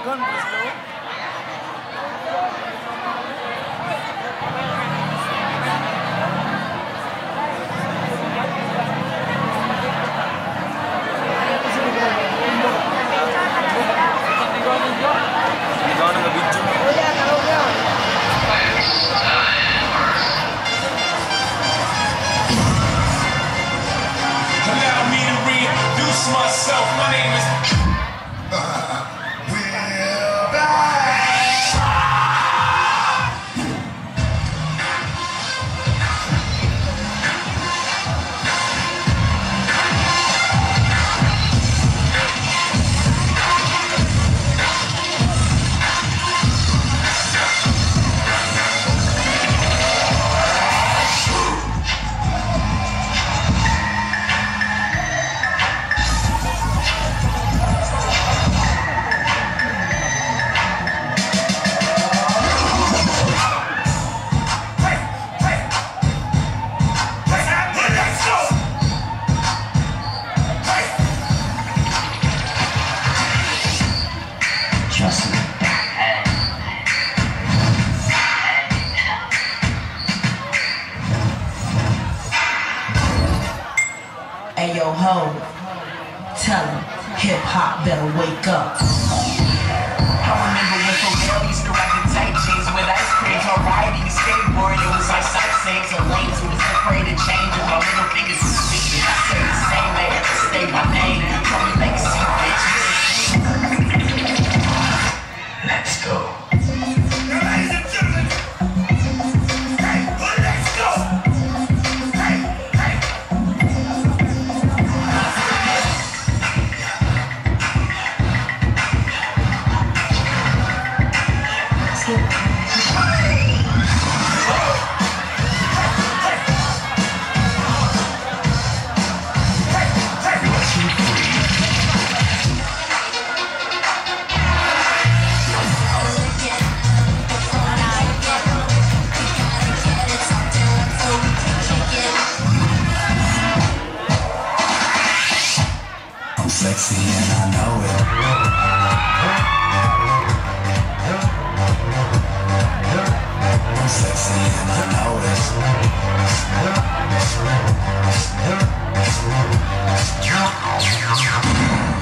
Myself, my name is Ayo ho, tell him hip-hop better wake up. I remember when Pharrell used to rock the tight jeans with ice cream, her riding a skateboard, it was like sightseeing. So lanes who was afraid to change, and my little fingers was speaking. I say the same, they have to stay my name. Call me legacy, bitch. Let's go. I'm sexy and I know it. I'm sexy and I know it.